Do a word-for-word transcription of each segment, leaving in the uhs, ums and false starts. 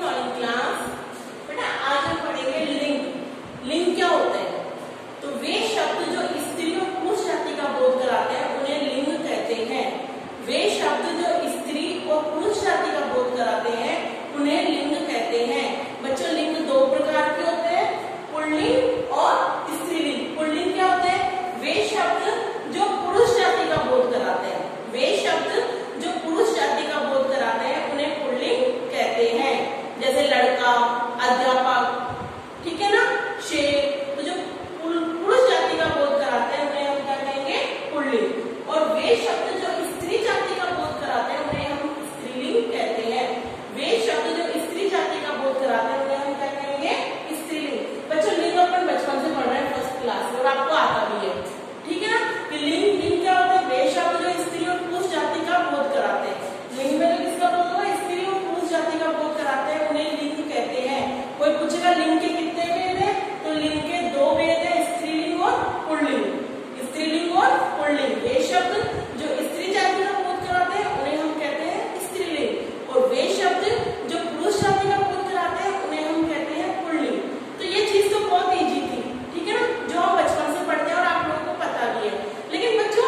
Morning class. बेटा आज हम पढ़ेंगे लिंग। लिंग क्या होता है? तो वे शब्द जो स्त्री और पुरुष जाति का बोध कराते हैं उन्हें लिंग कहते हैं। वे शब्द जो स्त्री और पुरुष जाति का बोध कराते हैं उन्हें लिंग कहते हैं। बच्चों लिंग दो प्रकार के होते हैं, पुल्लिंग और स्त्रीलिंग। पुल्लिंग क्या होते हैं? वे शब्द जो पुरुष जाति का बोध कराते हैं, वे शब्द जो पुरुष जाति का बोध कराते हैं उन्हें पुल्लिंग कहते हैं। जैसे लड़का, अध्यापक, ठीक है ना, शेर। तो जो पुरुष जाति का बोध कराते हैं उन्हें हम क्या कहेंगे? पुल्लिंग। और वे शब्द जो स्त्री जाति का बोध कराते हैं उन्हें हम स्त्रीलिंग कहते हैं। वे शब्द जो स्त्री जाति का बोध कराते हैं उन्हें हम क्या कहेंगे? स्त्रीलिंग। बच्चों लिंग अपन बचपन से पढ़ रहे हैं फर्स्ट क्लास में और आपको आता भी है, ठीक है ना, कि लिंग लिंग क्या होता है? वे शब्द जो स्त्री और पुरुष जाति का बोध कराते हैं। लिंग में जो किसका बोध होगा? स्त्री और पुरुष जाति का बोध कराते हैं उन्हें लिंग कहते हैं। कोई पूछेगा लिंग के कितने भेद है? तो लिंग के दो भेद है, स्त्रीलिंग और पुल्लिंग। स्त्रीलिंग और पुल्लिंग। वे शब्द जो स्त्री जाति का बोध कराते हैं उन्हें हम कहते हैं स्त्रीलिंग, और वे शब्द जो पुरुष जाति का बोध कराते हैं उन्हें हम कहते हैं पुल्लिंग। तो ये चीज तो बहुत इजी थी, ठीक है ना, जो हम बचपन से पढ़ते हैं और आप लोगों को पता भी है। लेकिन बच्चों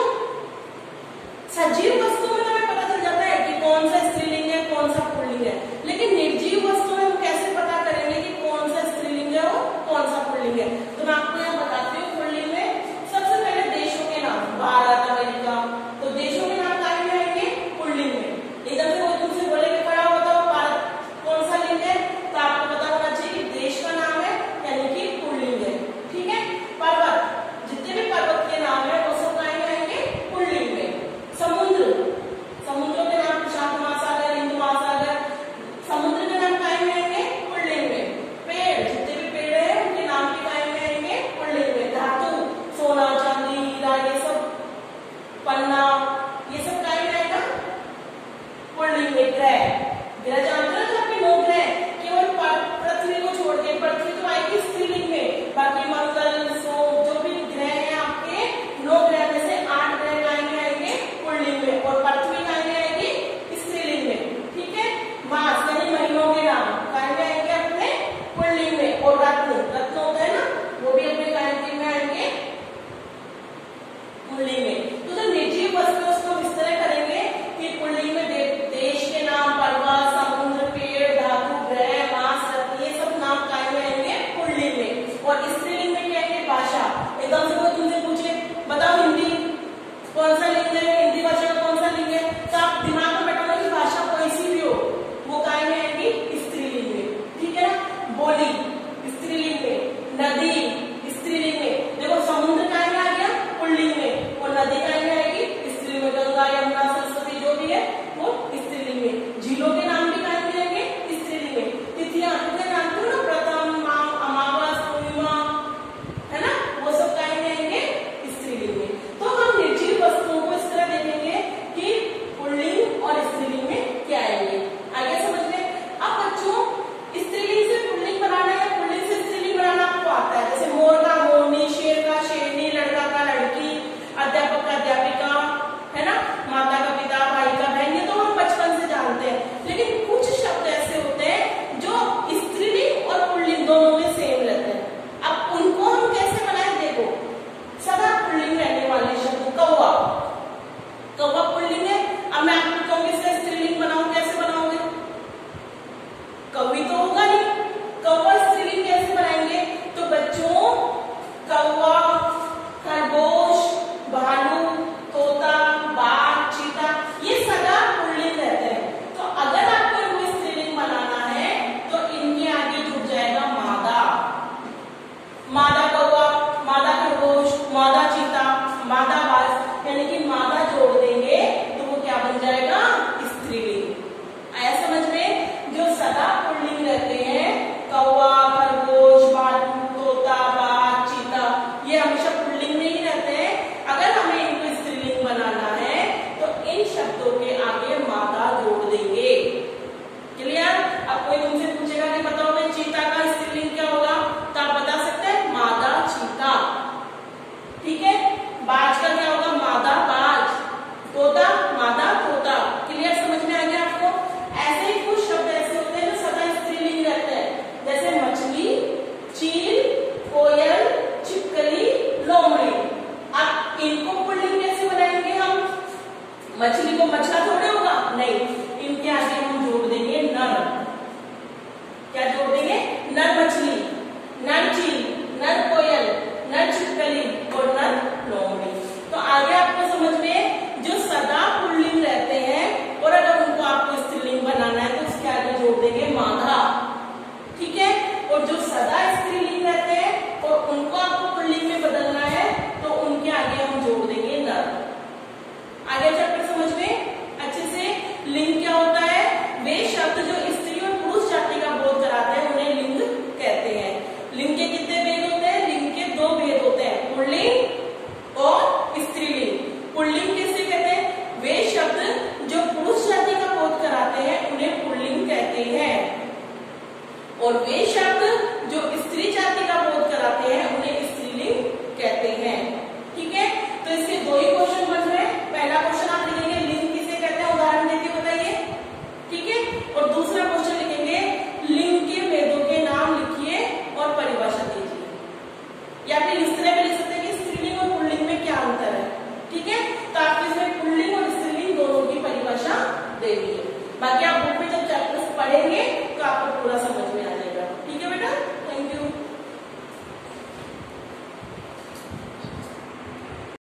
सजीव वस्तुओं में हमें पता चल जाता है कि कौन सा स्त्रीलिंग है कौन सा पुल्लिंग है, लेकिन निर्जीव वस्तुओं में हम कैसे पता करेंगे कि कौन सा स्त्रीलिंग है और कौन सा पुल्लिंग है? तो मैं आपको यहाँ बताती हूँ। पुल्लिंग में सबसे पहले देशों के नाम, भारत, अमेरिका, तो देशों के नाम काय में आएंगे? पुल्लिंग में। एकदम से कोई तुमसे बोले कि खड़ा हो बताओ भारत कौन सा लिंग है, तो आपको पता होना चाहिए कि देश का नाम है यानी कि पुल्लिंग है, ठीक है। पर्वत, जितने भी पर्वत के नाम है वो सब काय में आएंगे? पुल्लिंग में। समुद्र, समुद्रों के नाम प्रशांत महासागर, हिंद महासागर, समुद्र के नाम काय में आएंगे? पुल्लिंग में। पेड़, जितने भी पेड़ है उनके नाम भी काय में आएंगे? पुल्लिंग में। धातु, सोना, चांदी, हीरा, ये सब, पन्ना, ये सब काय में आएगा? पुल्लिंग में। ग्रह, ग्रह जानते हो तो आपके नौ ग्रह, केवल पृथ्वी को छोड़ के, पृथ्वी तो आएगी स्त्रीलिंग में, बाकी मंगल, सोम, जो भी ग्रह है आपके, नौ ग्रह में से आठ ग्रह काय में आएंगे? पुल्लिंग में, और पृथ्वी काय में आएगी? स्त्रीलिंग में, ठीक है। मास यानी महीनों के नाम काय में आएंगे? अपने पुल्लिंग में। और रत्न, रत्न होता है ना, वो भी अपने काय में आएंगे? पुल्लिंग में। तो जो निर्जीव वस्तु उसको हम इस तरह करेंगे कि पुल्लिंग में दे, देश के नाम, पर्वत, समुद्र, और वे शब्द जो स्त्री जाति का बोध कराते हैं उन्हें स्त्रीलिंग कहते हैं। ठीक है, तो इसके दो ही क्वेश्चन बन रहे हैं। पहला क्वेश्चन आप लिखेंगे लिंग किसे कहते हैं, उदाहरण देके बताइए। ठीक है, और दूसरा क्वेश्चन लिखेंगे लिंग के भेदों के नाम लिखिए और परिभाषा दीजिए, या फिर इस तरह भी लिख सकते हैं कि स्त्रीलिंग और पुल्लिंग में क्या अंतर है। ठीक है, तो आप इसमें पुल्लिंग और स्त्रीलिंग दोनों की परिभाषा देंगे। बाकी आप बुक में जब चैप्टर्स पढ़ेंगे